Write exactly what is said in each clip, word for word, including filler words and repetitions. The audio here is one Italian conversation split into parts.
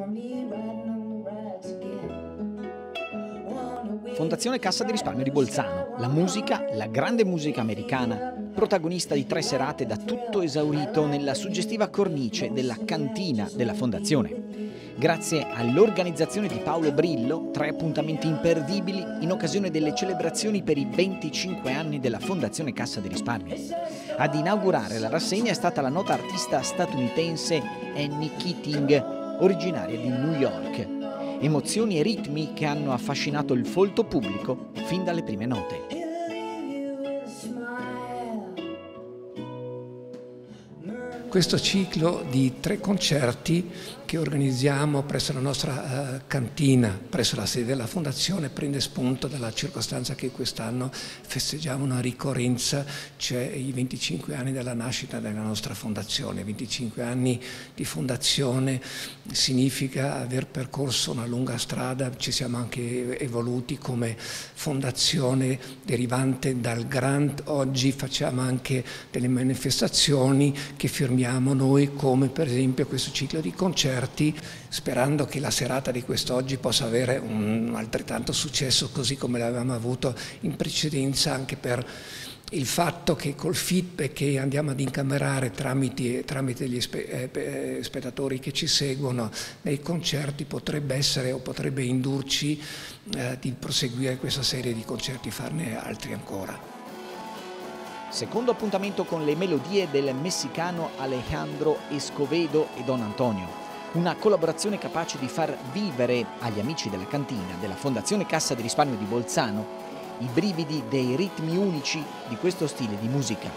Fondazione Cassa di Risparmio di Bolzano, la musica, la grande musica americana, protagonista di tre serate da tutto esaurito nella suggestiva cornice della cantina della Fondazione. Grazie all'organizzazione di Paolo Brillo, tre appuntamenti imperdibili in occasione delle celebrazioni per i venticinque anni della Fondazione Cassa di Risparmio. Ad inaugurare la rassegna è stata la nota artista statunitense Annie Keating, originaria di New York. Emozioni e ritmi che hanno affascinato il folto pubblico fin dalle prime note. Questo ciclo di tre concerti che organizziamo presso la nostra uh, cantina, presso la sede della Fondazione, prende spunto dalla circostanza che quest'anno festeggiamo una ricorrenza, cioè i venticinque anni dalla nascita della nostra Fondazione. venticinque anni di fondazione significa aver percorso una lunga strada, ci siamo anche evoluti come fondazione derivante dal grant. Oggi facciamo anche delle manifestazioni che firmiamo noi, come per esempio questo ciclo di concerti, sperando che la serata di quest'oggi possa avere un altrettanto successo, così come l'avevamo avuto in precedenza, anche per il fatto che col feedback che andiamo ad incamerare tramite, tramite gli spe, eh, spettatori che ci seguono nei concerti potrebbe essere o potrebbe indurci eh, di proseguire questa serie di concerti, farne altri ancora. Secondo appuntamento con le melodie del messicano Alejandro Escovedo e Don Antonio. Una collaborazione capace di far vivere agli amici della cantina della Fondazione Cassa di Risparmio di Bolzano i brividi dei ritmi unici di questo stile di musica.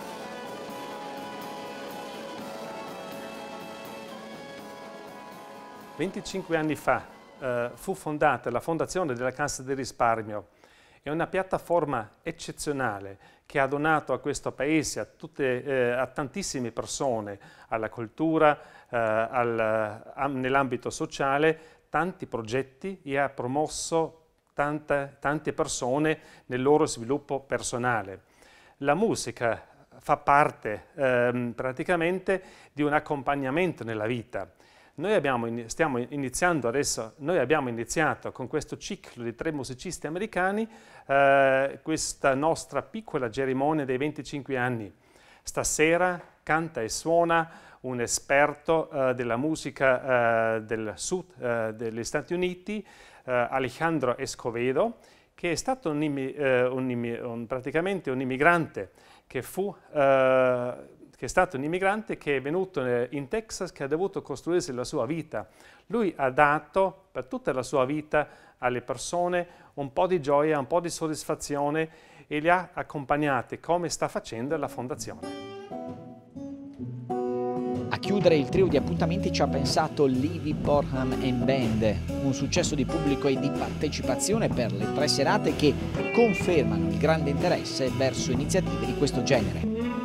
venticinque anni fa eh, fu fondata la Fondazione della Cassa di Risparmio. È una piattaforma eccezionale che ha donato a questo paese, a, tutte, eh, a tantissime persone, alla cultura, eh, al, nell'ambito sociale, tanti progetti e ha promosso tante, tante persone nel loro sviluppo personale. La musica fa parte eh, praticamente di un accompagnamento nella vita. Noi abbiamo, stiamo iniziando adesso, noi abbiamo iniziato con questo ciclo di tre musicisti americani eh, questa nostra piccola cerimonia dei venticinque anni. Stasera canta e suona un esperto eh, della musica eh, del sud eh, degli Stati Uniti, eh, Alejandro Escovedo, che è stato un, eh, un, un, praticamente un immigrante che fu... Eh, che è stato un immigrante che è venuto in Texas, che ha dovuto costruirsi la sua vita. Lui ha dato per tutta la sua vita alle persone un po' di gioia, un po' di soddisfazione e li ha accompagnati come sta facendo la Fondazione. A chiudere il trio di appuntamenti ci ha pensato Livy Borham and Band, un successo di pubblico e di partecipazione per le tre serate che confermano il grande interesse verso iniziative di questo genere.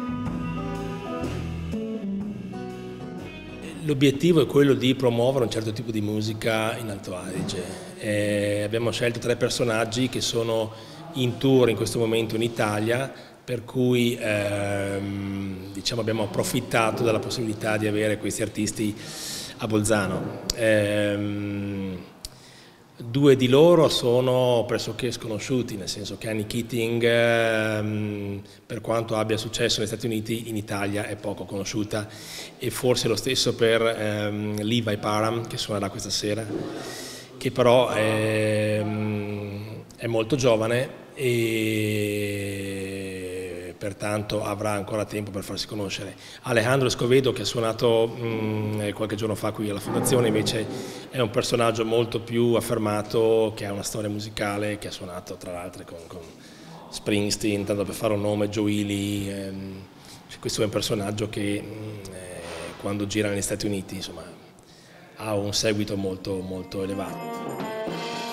L'obiettivo è quello di promuovere un certo tipo di musica in Alto Adige. Eh, abbiamo scelto tre personaggi che sono in tour in questo momento in Italia, per cui ehm, diciamo, abbiamo approfittato della possibilità di avere questi artisti a Bolzano. Eh, due di loro sono pressoché sconosciuti, nel senso che Annie Keating, ehm, per quanto abbia successo negli Stati Uniti, in Italia è poco conosciuta, e forse lo stesso per ehm, Levi Parham, che suonerà questa sera, che però è, è molto giovane e pertanto avrà ancora tempo per farsi conoscere. Alejandro Escovedo, che ha suonato mh, qualche giorno fa qui alla Fondazione, invece è un personaggio molto più affermato, che ha una storia musicale, che ha suonato tra l'altro con, con Springsteen, tanto per fare un nome, Joe Ely. Ehm, questo è un personaggio che mh, eh, quando gira negli Stati Uniti, insomma, ha un seguito molto, molto elevato.